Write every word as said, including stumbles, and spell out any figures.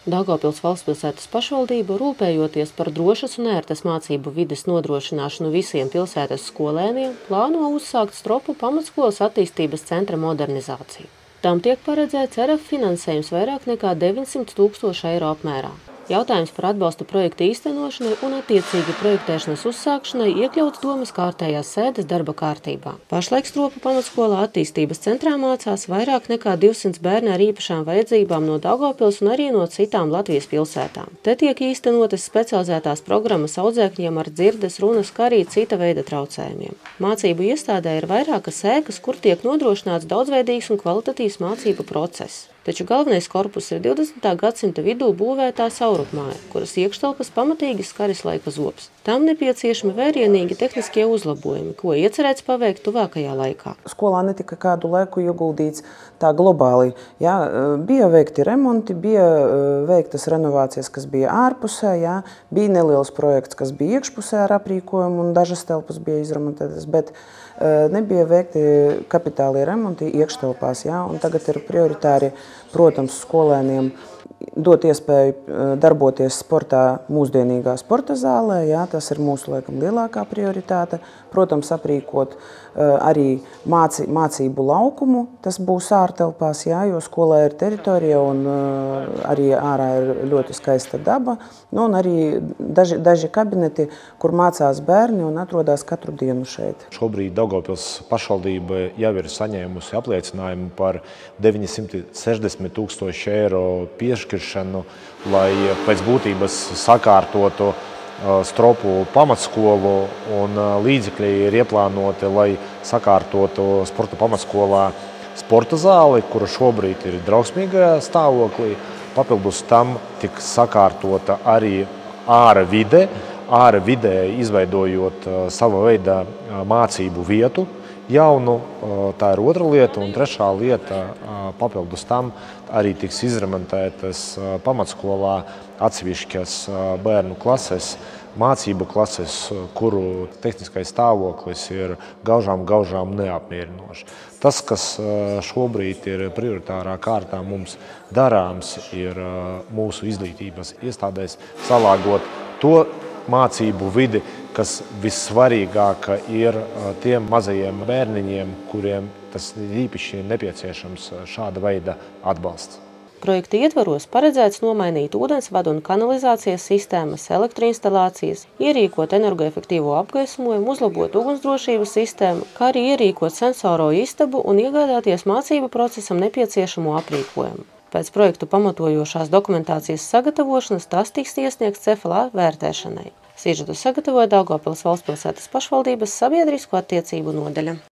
Daugavpils Valstspilsētas pašvaldība, rūpējoties par drošas un ērtas mācību vides nodrošināšanu visiem pilsētas skolēniem, plāno uzsākt Stropu pamatskolas attīstības centra modernizāciju. Tam tiek paredzēts R F finansējums vairāk nekā deviņsimt tūkstoši eiro apmērā. Jautājums par atbalstu projekta īstenošanai un attiecīgi projektēšanas uzsākšanai iekļauts domas kārtējās sēdes darba kārtībā. Pašlaik Stropu pamatskolā attīstības centrā mācās vairāk nekā divsimt bērni ar īpašām vajadzībām no Daugavpils un arī no citām Latvijas pilsētām. Te tiek īstenotas specializētās programmas audzēkņiem ar dzirdes, runas, kā arī cita veida traucējumiem. Mācību iestādē ir vairākas ēkas, kur tiek nodrošināts daudzveidīgs un kvalitatīvs mācību process. Taču galvenais korpus ir divdesmitā gadsimta vidū būvētā saurupmāja, kuras iekštelpas pamatīgi skaris laika zobs. Tam nepieciešami vērienīgi tehniskie uzlabojumi, ko iecerēts paveikt tuvākajā laikā. Skolā netika kādu laiku ieguldīts tā globāli. Jā, bija veikti remonti, bija veiktas renovācijas, kas bija ārpusē, jā, bija neliels projekts, kas bija iekšpusē ar aprīkojumu un dažas telpas bija izremontētas, bet nebija veikti kapitālie remonti iekštelpās, jā, un tagad ir prioritāri, protams, skolēniem dot iespēju darboties sportā mūsdienīgā sporta zālē, jā, tas ir mūsu laikam lielākā prioritāte. Protams, aprīkot arī māci, mācību laukumu, tas būs ārtelpās, jā, jo skolā ir teritorija un arī ārā ir ļoti skaista daba. Nu, un arī daži, daži kabineti, kur mācās bērni un atrodas katru dienu šeit. Šobrīd Daugavpils pašvaldība jau ir saņēmusi apliecinājumu par deviņsimt sešdesmit tūkstoši eiro piešķiršanu, lai pēc būtības sakārtotu Stropu pamatskolu, un līdzekļi ir ieplānoti, lai sakārtotu sporta pamatskolā sporta zāli, kura šobrīd ir drausmīgajā stāvoklī. Papildus tam tiks sakārtota arī āra vide, āra vidē izveidojot sava veida mācību vietu jaunu. Tā ir otra lieta, un trešā lieta papildus tam arī tiks izremontētas pamatskolā atsevišķas bērnu klases, mācību klases, kuru tehniskais stāvoklis ir gaužām, gaužām neapmierinošs. Tas, kas šobrīd ir prioritārā kārtā mums darāms, ir mūsu izglītības iestādēs salāgot to mācību vidi, kas vissvarīgāka ir tiem mazajiem bērniņiem, kuriem tas īpaši nepieciešams šāda veida atbalsts. Projekta ietvaros paredzēts nomainīt ūdensvadu un kanalizācijas sistēmas, elektroinstalācijas, ierīkot energoefektīvo apgaismojumu, uzlabot ugunsdrošības sistēmu, kā arī ierīkot sensoro istabu un iegādāties mācību procesam nepieciešamo aprīkojumu. Pēc projektu pamatojošās dokumentācijas sagatavošanas tas tiks iesniegts C F L A vērtēšanai. Sižetu sagatavoja Daugavpils Valstspilsētas pašvaldības sabiedrisko attiecību nodaļa.